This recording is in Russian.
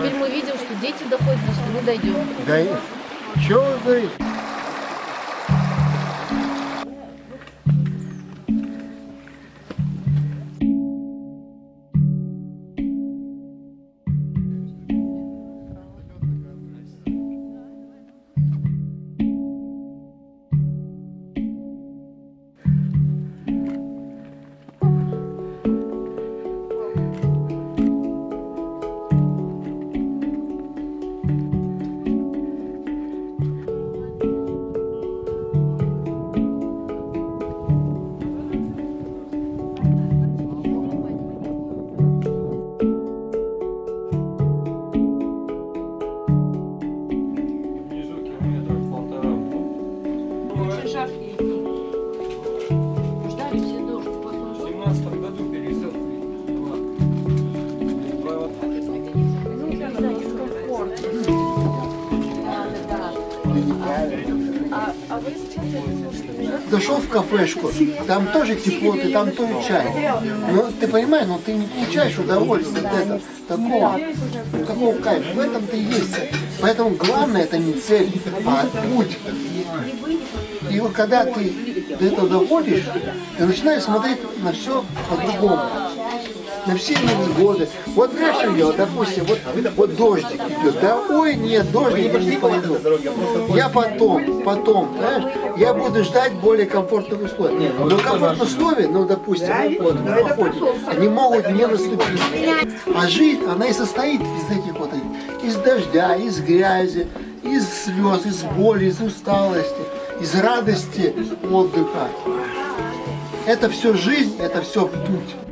теперь мы видим, что дети доходят, значит, мы дойдем. Да, что вы говорите? Жаркие дни. Ждали все дождь. В 17 году перевезет. А вы сейчас Зашел в кафешку, там тоже тепло, ты там тоже чай. Но ты понимаешь, но ты не получаешь удовольствие от этого, такого кайфа. В этом-то и есть. Поэтому главное это не цель, а путь. И вот когда ты до этого доходишь, ты начинаешь смотреть на все по-другому. На все невзгоды. Вот знаешь, я, допустим, вот дождик идет, да, ой, нет, дождик, я не пойду. Я потом, знаешь, я буду ждать более комфортных условий. Но комфортные условия, ну, допустим, вот, они могут не наступить. А жизнь, она и состоит из этих вот, из дождя, из грязи, из слез, из боли, из усталости, из радости отдыха. Это все жизнь, это все путь.